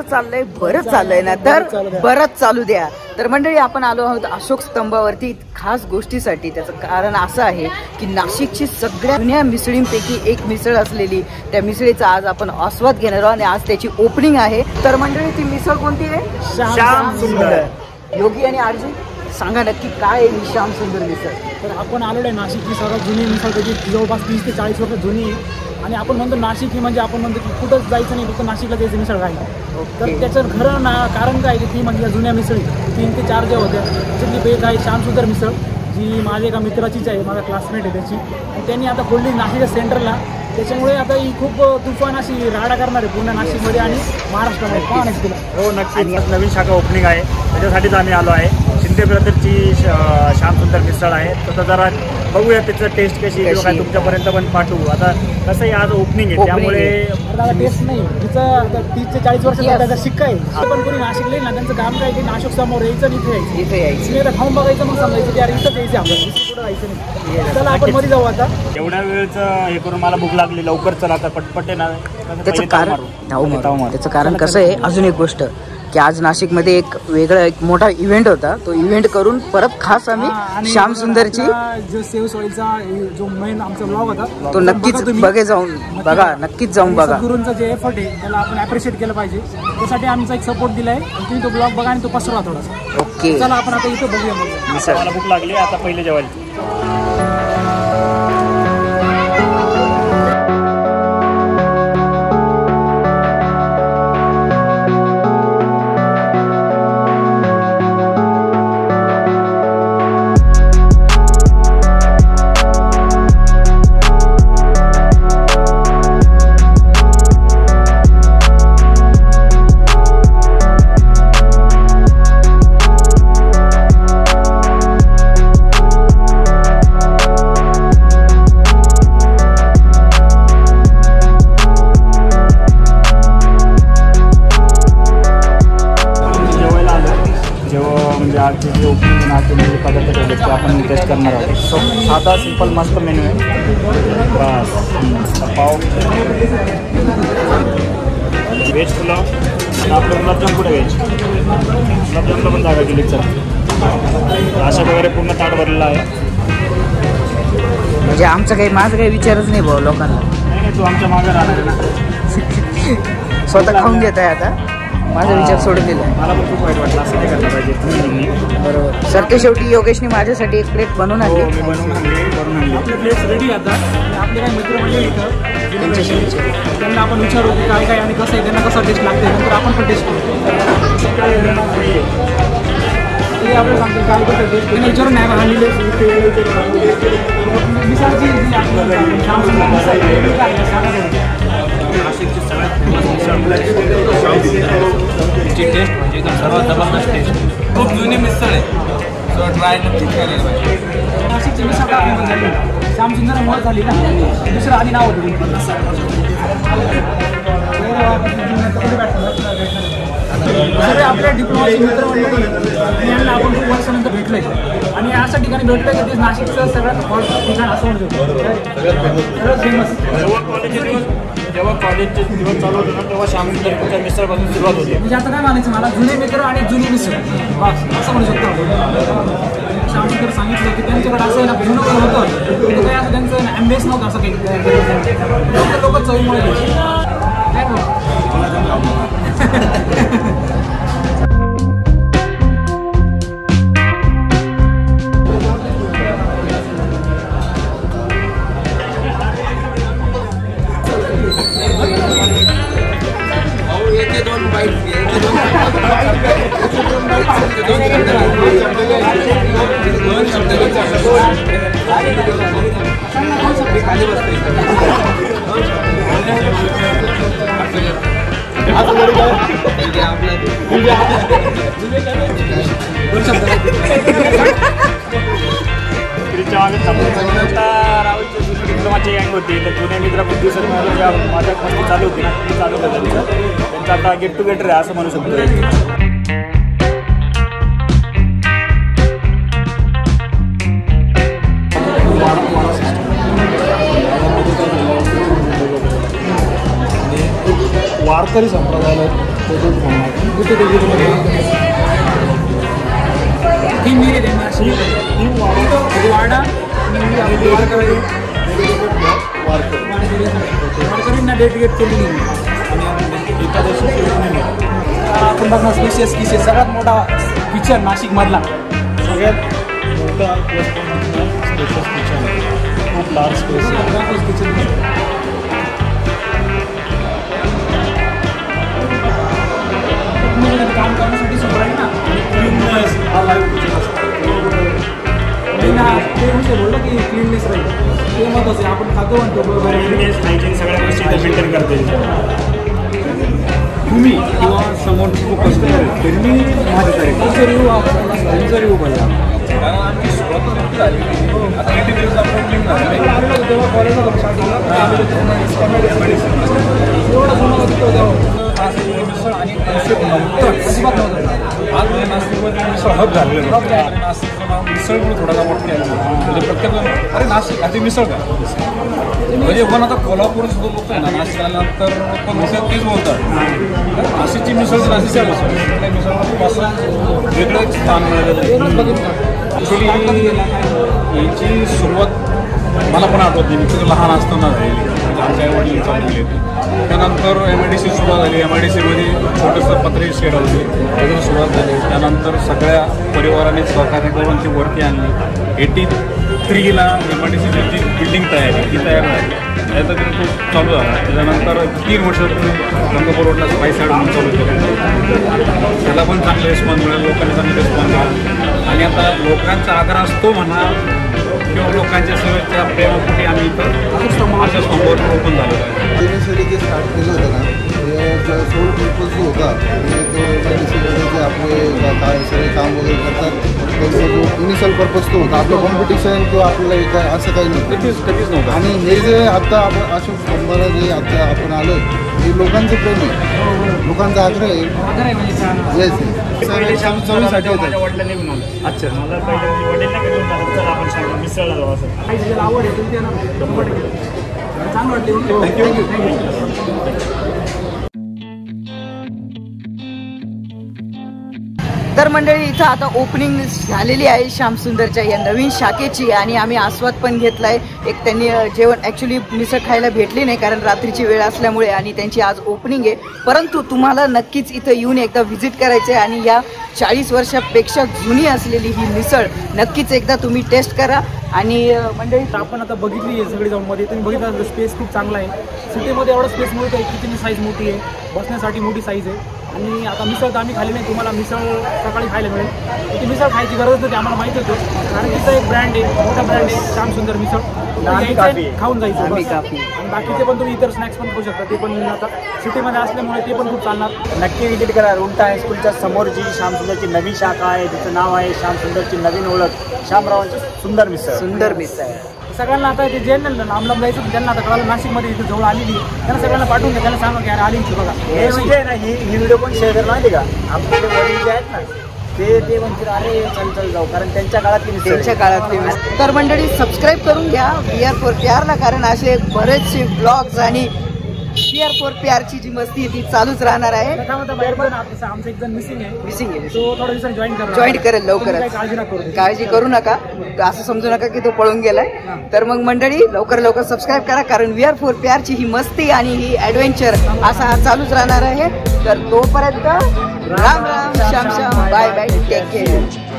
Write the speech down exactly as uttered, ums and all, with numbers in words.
कसं चाललंय? बरंच चाललंय ना, तर बरंच चालू द्या. तर मंडळी, आपण आलो आहोत अशोक स्तंभावरती खास गोष्टीसाठी. त्याचं कारण असं आहे की नाशिकची सगळ्या जुन्या मिसळींपैकी एक मिसळ असलेली त्या मिसळीचा आज आपण आस्वाद घेणार आहोत आणि आज त्याची ओपनिंग आहे. तर मंडळी, ती मिसळ कोणती आहे? श्याम सुंदर. योगी आणि आरजी, सांगा नक्की काय आहे ही श्याम सुंदर मिसळ? तर आपण आलेलो आहे नाशिकची सर्वात जुनी मिसळ, त्याची जवळपास तीस ते चाळीस वर्ष जुनी आहे. आणि आपण म्हणतो नाशिक ही म्हणजे आपण म्हणतो की कुठंच जायचं नाही, फक्त नाशिकला त्याची मिसळ राहील. तर त्याचं खरं ना कारण काय की ती म्हणजे जुन्या मिसळी तीन ते चार ज्या होत्या त्याच्यातली एक आहे श्याम सुंदर मिसळ, जी माझ्या एका मित्राचीच आहे, माझा क्लासमेट आहे त्याची. आणि त्यांनी आता खोलली नाशिक सेंटरला. त्याच्यामुळे आता ही खूप तुफान अशी राडा करणार आहे पूर्ण नाशिकमध्ये आणि महाराष्ट्रामध्ये. पाहण्याची तुला हो नक्की. नवीन शाखा ओपनिंग आहे, त्याच्यासाठीच आम्ही आलो आहे. शिंदे ब्रदरची श्याम सुंदर मिसळ आहे. तर जरा बघूया त्याचं टेस्ट कशी आहे, काय तुमच्यापर्यंत पण पाठवू. आता कसं आहे, आज ओपनिंग आहे त्यामुळे टेस्ट नाही. तिचं तीस ते चाळीस वर्ष त्याचा शिक्का आहे. पण कोणी नाशिकला येईल ना, त्यांचं काम काय की नाशिक समोर यायचं आणि इथे यायचं इथे यायचं एकदा खाऊन बघायचं, मग समजायचं की यार इथंच यायचं, आपण कुठं जायचं नाही. चला आपण मध्ये जाऊ आता. एवढ्या वेळचं हे करून मला भूक लागली, लवकर चला आता पटपट आहे ना. त्याचं कारण त्याचं कारण कसं आहे, अजून एक गोष्ट की आज नाशिकमध्ये एक वेगळा एक मोठा इव्हेंट होता. तो इव्हेंट करून परत खास आम्ही श्याम सुंदरची जो सेव्ह सॉइलचा जो मेन आमचा ब्लॉग होता तो नक्कीच बघे जाऊन बघा, नक्कीच जाऊन बघा. गुरूंचा जे एफर्ट आहे त्याला आपण ॲप्रिशिएट केलं पाहिजे. त्यासाठी आमचा एक सपोर्ट दिलाय. तुम्ही तो ब्लॉग बघा आणि तो पसरवा थोडासा. ओके, चला आपण आता इथं बघूया. मला भूक लागली, आता पहिले जेवायला. आजचे जे ओपनिंग नाचे म्हणजे पदार्थ ठेवले ते आपण टेस्ट करणार आहोत. सो साधा सिंपल मस्त मेन्यू आहे. बस पाव, व्हेज पुलाव आणि आपलं गुलाबजाम कुठे व्हेज गुलाबजामला पण जागा केली. चला, अशा वगैरे पूर्ण ताट भरलेला आहे. म्हणजे आमचं काही माझं काही विचारच नाही भाऊ लोकांना. नाही नाही, तू आमच्या मागं राहणार आहे ना. स्वतः खाऊन घेत आहे आता, माझा विचार सोडून दिला. मला पण खूप वाईट वाटलं, असं नाही करायला पाहिजे. बरोबर. सर ते शेवटी योगेशने माझ्यासाठी एक प्लेट बनवून आणली. मी बनवून आणली बनवून आणली आपली प्लेट्स रेडी आता. आपले काही मित्र म्हणजे इथं त्यांच्याशी विचारू, त्यांना आपण विचारू की काय काय आणि कसं आहे, त्यांना कसं टेस्ट लागते. नंतर आपण पण टेस्ट करू. ते आपल्याला सांगतो काय कसं टेस्ट त्यांना विचारून नाही आणलेले मिसळची जी आपल्याला श्याम सुंदर मिसळ काय सांगा. नाशिकची सगळ्यात फेमस मिसळ ची टेस्ट म्हणजे एकदम सर्वात जबरदस्त टेस्ट. खूप जुनी मिसळ आहे, सो ट्राय नक्कीच केलेलं पाहिजे. नाशिकची मिसळ आपली झाली श्याम सुंदरमुळे झाली ना, दुसरं आधी नाव होतं. सगळे आपल्या डिप्लोमाचे मित्र मंडळी यांना आपण खूप वर्षानंतर भेटलोय आणि अशा ठिकाणी भेटलोय की ते नाशिकचं सगळ्यात हॉट ठिकाण असं म्हणतो. सगळं फेमस. जेव्हा कॉलेजचे दिवस चालू होते ना, तेव्हा श्याम सुंदरच्या मिसळपासून सुरुवात होती. म्हणजे आता काय म्हणायचं मला, जुने मित्र आणि जुनी मिसळ बस असं म्हणू शकतो आपण. श्याम सुंदर सांगितलं की त्यांच्याकडे असं ना जुनं पण होतं, तिथं काही असं त्यांचं ॲम्बियन्स नव्हतं असं काही. लोक चवीमुळे काय खाली बसते. डिप्लोमाची गँग होती, तर जुने मित्र खूप दिवसात मिळालं. ज्या माझ्या मस्ती चालू होती ना, ती चालू झाली. त्यांचं आता गेट टुगेदर आहे असं म्हणू शकतो. वारकरी संप्रदायाला ही मिरी आहे नाशिक वाडा वारकरींना डेडिकेट केलेली आणि एकादशी आपण बघणार स्पेशियस किचन सगळ्यात मोठा किचन नाशिकमधला सगळ्यात मोठा स्पेशल किचन आहे खूप लार्ज स्पेस किचन काम करण्यासाठी सगळं आहे ना क्लीननेस हा लाईफ ते म्हणजे बोललं की क्लीननेस राहील ते महत्त्वाचं आहे आपण खातो म्हणतो बरोबर क्लीननेस हायजीन सगळ्या गोष्टी मेंटेन करता येईल तुम्ही किंवा समोरची फोकस तरी मी माझ्या तरी तुमचा रिव्ह्यू तुमचा रिव्ह्यू पाहिजे कारण आमची सुरुवात झाली आता किती दिवस आपण तेव्हा कॉलेजला एवढा जुना तेव्हा मिसळ आणि अजिबात नव्हतं आज नाशिकमध्ये मिसळ हब झालेलं होतं नाशिकचं नाव मिसळमुळे थोडासा मोठं आहे म्हणजे प्रत्येक अरे नाशिक आधी मिसळ का म्हणजे पण आता कोल्हापूर सुद्धा लोक आहे ना नाशिक आल्यानंतर पण मिसळ तेच बोलतात नाशिकची मिसळ नाशिकच्या मिसळ त्या मिसळमध्ये असं वेगळं स्थान मिळालेलं ॲक्च्युली याची सुरुवात मला पण आठवत नाही मी तिथं लहान असताना झालेली आमच्या आईवडील चाललेले त्यानंतर एम आय डी सी सुरुवात झाली एम आय डी सीमध्ये छोटंसं पत्रे शेड होती त्याची सुरुवात झाली त्यानंतर सगळ्या परिवाराने सहकार्य करून ती वरती आणली एटी थ्रीला एम आय डी सीची जी बिल्डिंग तयार आहे ती तयार झाली त्याचा तिथे खूप चालू झाला त्याच्यानंतर तीन वर्षापूर्वी गंगापूर रोडला स्पाईस साईड म्हणून चालू केलं त्याला पण चांगले रिस्पॉन्स मिळेल लोकांनी चांगले रिस्पॉन्स मिळाला आणि आता लोकांचा आग्रह असतो म्हणा किंवा लोकांच्या सेवेच्या प्रेमापोटी आम्ही इथं समाजाच्या समोर ओपन झालेलो आहे इनिशियली जे स्टार्ट केलं होतं ना ते सोल पर्पज जो होता म्हणजे तो एमआयडीसीमध्ये जे आपले काय सगळे काम वगैरे करतात त्यांचा जो इनिशियल पर्पज तो होता आपलं कॉम्पिटिशन किंवा आपल्याला एक असं काही नव्हतं कधीच कधीच नव्हतं आणि हे जे आता आपण अशोक स्तंभाला जे आता आपण आलो हे लोकांचं प्रेम आहे लोकांचा आग्रह आहे येस पहिले शाम चवीसाठी होतं माझ्या वडिलांनी बनवलं अच्छा मला पहिले वडील नाही करून चला आपण शाम मिसळला जाऊ असं आवड आहे तुमची छान वाटली थँक्यू थँक्यू तर मंडळी इथं आता ओपनिंग झालेली आहे श्यामसुंदरच्या या नवीन शाखेची आणि आम्ही आस्वाद पण घेतलाय एक त्यांनी जेवण ॲक्च्युली मिसळ खायला भेटली नाही कारण रात्रीची वेळ असल्यामुळे आणि त्यांची आज ओपनिंग आहे परंतु तुम्हाला नक्कीच इथं येऊन एकदा व्हिजिट करायचं आहे आणि या चाळीस वर्षापेक्षा जुनी असलेली ही मिसळ नक्कीच एकदा तुम्ही टेस्ट करा आणि मंडळी आपण आता बघितली आहे सगळी जाऊन मध्ये तुम्ही बघितलं स्पेस खूप चांगला आहे सिटीमध्ये एवढा स्पेस मोठा आहे किचनची साईज मोठी आहे बसण्यासाठी मोठी साईज आहे आणि आता मिसळ तर आम्ही खाली नाही तुम्हाला मिसळ सकाळी खायला मिळेल ती मिसळ खायची गरज नव्हती आम्हाला माहिती होतं कारण तिथं एक ब्रँड आहे मोठा ब्रँड आहे श्यामसुंदर मिसळ खाऊन जायचं आणि बाकीचे पण तुम्ही इतर स्नॅक्स पण खाऊ शकता ते पण आता सिटीमध्ये असल्यामुळे ते पण खूप चालणार नक्की विजिट करा रुंटा हायस्कूलच्या समोर जी श्यामसुंदरची नवीन शाखा आहे तिचं नाव आहे श्यामसुंदरची नवीन ओळख श्यामरावांची सुंदर मिसळ सुंदर मिसळ सगळ्यांना आता ते जे लांब लांब जायचं ज्यांना आता कळालं नाशिकमध्ये इथे जवळ आलेली त्यांना सगळ्यांना पाठवून द्या त्यांना सांगा की अरे आलीची बघा हे म्हणजे ना ही ही व्हिडिओ पण शेअर करणार माहिती का आपले वडील जे आहेत ना ते ते म्हणतील अरे चल चल जाऊ कारण त्यांच्या काळातली त्यांच्या काळातली तर मंडळी सबस्क्राईब करून घ्या वी आर फॉर प्यारला कारण असे बरेचसे ब्लॉग्स आणि वी आर फॉर प्यारची जी मस्ती ती चालूच राहणार आहे आमचं एक जण मिसिंग आहे मिसिंग आहे तो थोड्या दिवसांनी जॉईन करा जॉईन करेल लवकरच काळजी नका करू काळजी करू नका असं समजू नका की तो पळून गेलाय तर मग मंडळी लवकर लवकर सबस्क्राईब करा कारण वी आर फॉर प्यारची ही मस्ती आणि ही ॲडव्हेंचर असा हा चालूच राहणार आहे तर तोपर्यंत Ram Ram Shyam Shyam bye bye take care